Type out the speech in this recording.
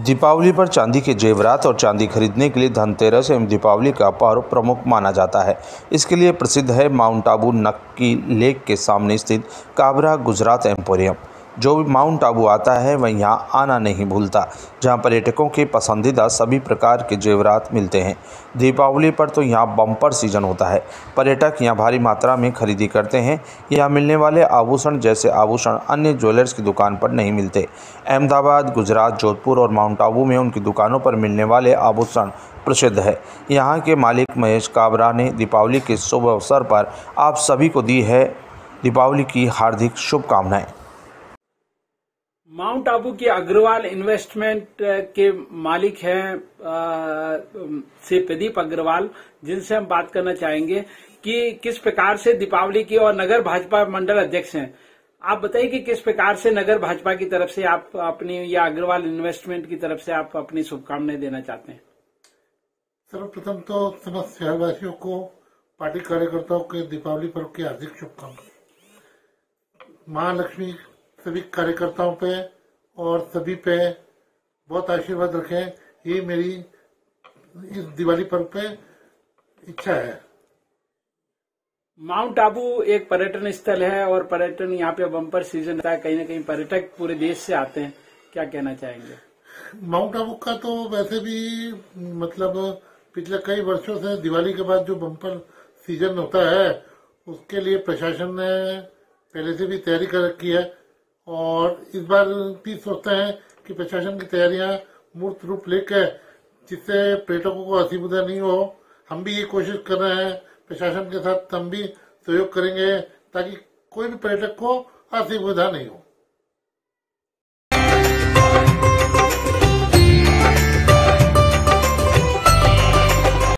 दीपावली पर चांदी के जेवरात और चांदी खरीदने के लिए धनतेरस एवं दीपावली का पर्व प्रमुख माना जाता है। इसके लिए प्रसिद्ध है माउंट आबू नक्की लेक के सामने स्थित काबरा गुजरात एम्पोरियम। जो भी माउंट आबू आता है वह यहाँ आना नहीं भूलता, जहाँ पर्यटकों के पसंदीदा सभी प्रकार के जेवरात मिलते हैं। दीपावली पर तो यहाँ बम्पर सीजन होता है। पर्यटक यहाँ भारी मात्रा में खरीदी करते हैं। यहाँ मिलने वाले आभूषण जैसे आभूषण अन्य ज्वेलर्स की दुकान पर नहीं मिलते। अहमदाबाद, गुजरात, जोधपुर और माउंट आबू में उनकी दुकानों पर मिलने वाले आभूषण प्रसिद्ध है। यहाँ के मालिक महेश काबरा ने दीपावली के शुभ अवसर पर आप सभी को दी है दीपावली की हार्दिक शुभकामनाएं। माउंट आबू के अग्रवाल इन्वेस्टमेंट के मालिक हैं से प्रदीप अग्रवाल, जिनसे हम बात करना चाहेंगे कि किस प्रकार से दीपावली की, और नगर भाजपा मंडल अध्यक्ष हैं। आप बताइए कि किस प्रकार से नगर भाजपा की तरफ से आप अपनी या अग्रवाल इन्वेस्टमेंट की तरफ से आप अपनी शुभकामनाएं देना चाहते हैं। सर्वप्रथम तो समस्त शहरवासियों को, पार्टी कार्यकर्ताओं के दीपावली पर्व की हार्दिक शुभकामनाएं। महालक्ष्मी सभी कार्यकर्ताओं पे और सभी पे बहुत आशीर्वाद रखें, ये मेरी इस दिवाली पर्व पे इच्छा है। माउंट आबू एक पर्यटन स्थल है और पर्यटन यहाँ पे बम्पर सीजन होता है। कहीं न कहीं पर्यटक पूरे देश से आते हैं, क्या कहना चाहेंगे। माउंट आबू का तो वैसे भी मतलब पिछले कई वर्षों से दिवाली के बाद जो बम्पर सीजन होता है उसके लिए प्रशासन ने पहले से भी तैयारी कर रखी है, और इस बार भी सोचते हैं कि प्रशासन की तैयारियां मूर्त रूप लेकर जिससे पर्यटकों को असुविधा नहीं हो। हम भी ये कोशिश कर रहे हैं, प्रशासन के साथ हम भी सहयोग करेंगे ताकि कोई भी पर्यटक को असुविधा नहीं हो।